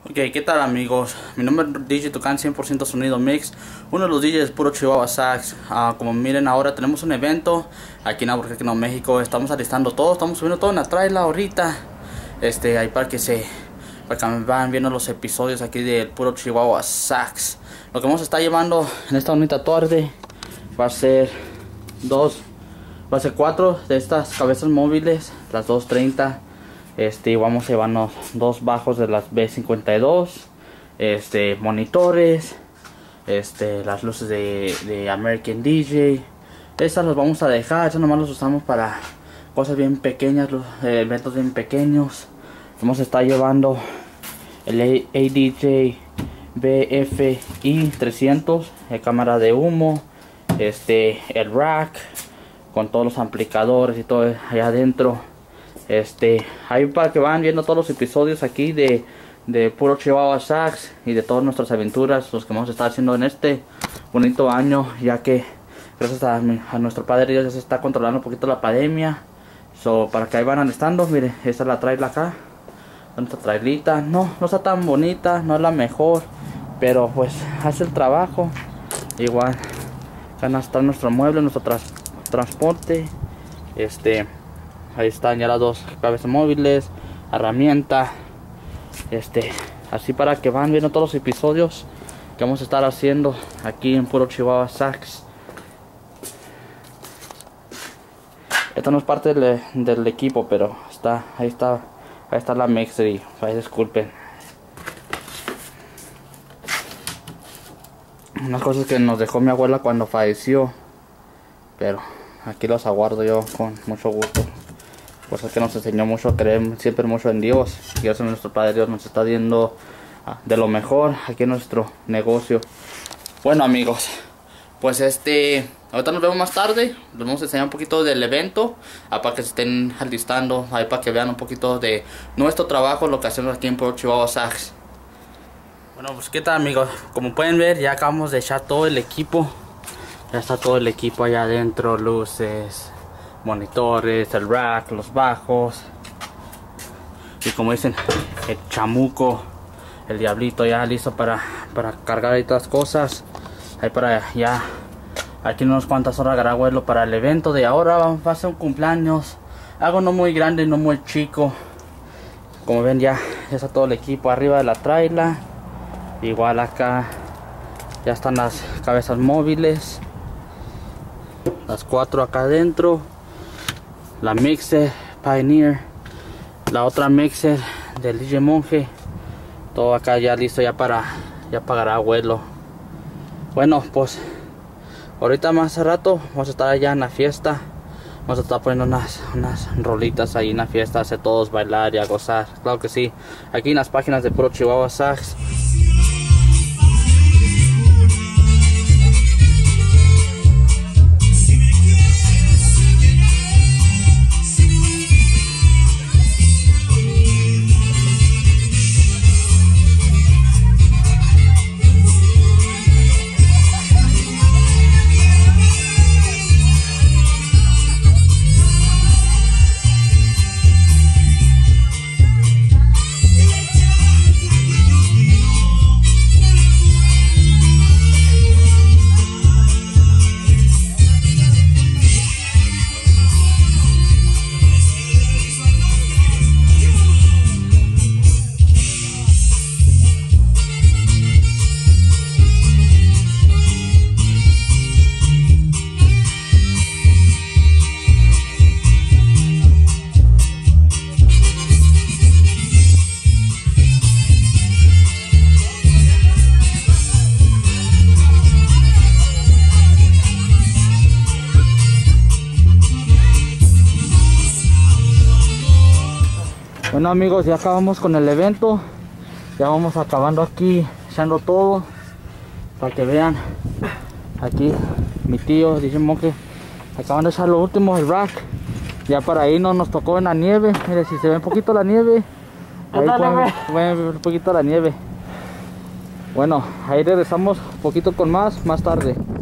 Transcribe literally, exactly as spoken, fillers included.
Ok, ¿qué tal amigos? Mi nombre es D J Tucán cien por ciento Sonido Mix, uno de los D Js puro Chihuahua Sax. Uh, como miren, ahora tenemos un evento aquí en Albuquerque, Nuevo México. Estamos alistando todo, estamos subiendo todo en la trailer ahorita. Este, ahí para que se para que me vayan viendo los episodios aquí del puro Chihuahua Sax. Lo que vamos a estar llevando en esta bonita tarde va a ser dos, va a ser cuatro de estas cabezas móviles, las dos treinta. Este, vamos a llevarnos dos bajos de las B cincuenta y dos, este, monitores, este, las luces de, de American D J. Estas las vamos a dejar, estas nomás las usamos para cosas bien pequeñas, los eh, eventos bien pequeños. Vamos a estar llevando el A D J B F I trescientos, la cámara de humo, este, el rack con todos los amplificadores y todo allá adentro. Este, ahí para que van viendo todos los episodios aquí de, de puro Chihuahua Sax y de todas nuestras aventuras, los que vamos a estar haciendo en este bonito año, ya que gracias a, a nuestro Padre Dios ya se está controlando un poquito la pandemia. So, para que ahí van alistando, miren, esta es la trailer acá, nuestra trailita, no, no está tan bonita, no es la mejor, pero pues hace el trabajo. Igual, acá está nuestro mueble, nuestro tras, transporte, este... Ahí están ya las dos cabezas móviles, herramienta, este, así para que van viendo todos los episodios que vamos a estar haciendo aquí en puro Chihuahua Sax. Esto no es parte del, del equipo, pero está, ahí está, ahí está la mixer y ahí disculpen. Unas cosas que nos dejó mi abuela cuando falleció, pero aquí los aguardo yo con mucho gusto. Pues es que nos enseñó mucho a creer siempre mucho en Dios. Y gracias a nuestro Padre Dios nos está dando de lo mejor aquí en nuestro negocio. Bueno amigos, pues este, ahorita nos vemos más tarde. Les vamos a enseñar un poquito del evento, para que se estén alistando, ahí para que vean un poquito de nuestro trabajo, lo que hacemos aquí en Puro Chihuahua Sax. Bueno, pues qué tal amigos, como pueden ver ya acabamos de echar todo el equipo. Ya está todo el equipo allá adentro, luces, monitores, el rack, los bajos y como dicen el chamuco, el diablito ya listo para, para cargar ahí todas las cosas. Ahí para ya aquí unas cuantas horas agarrar vuelo para el evento de ahora. Va a ser un cumpleaños, algo no muy grande, no muy chico. Como ven ya, ya está todo el equipo arriba de la trailer. Igual acá ya están las cabezas móviles, las cuatro acá adentro, la mixer Pioneer, la otra mixer del D J Monje, todo acá ya listo ya para ya pagará vuelo. Bueno, pues ahorita más a rato vamos a estar allá en la fiesta, vamos a estar poniendo unas, unas rolitas ahí en la fiesta, hacer todos bailar y a gozar, claro que sí, aquí en las páginas de puro Chihuahua Sax. Bueno amigos, ya acabamos con el evento, ya vamos acabando aquí, echando todo, para que vean, aquí mi tío, D J Monje, acaban de echar lo último, el rack, ya para irnos nos tocó en la nieve, mire si se ve un poquito la nieve, ahí pueden, pueden ver un poquito la nieve. Bueno, ahí regresamos un poquito con más, más tarde.